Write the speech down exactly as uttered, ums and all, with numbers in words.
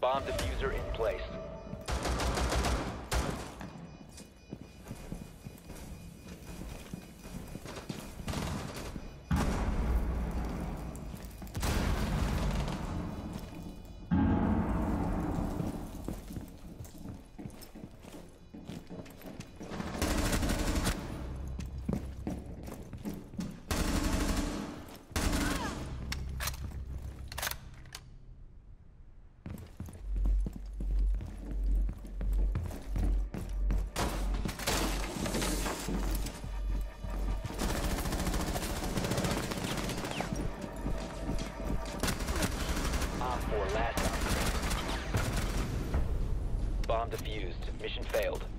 Bomb diffuser in place. Op four last operator. Bomb defused. Mission failed.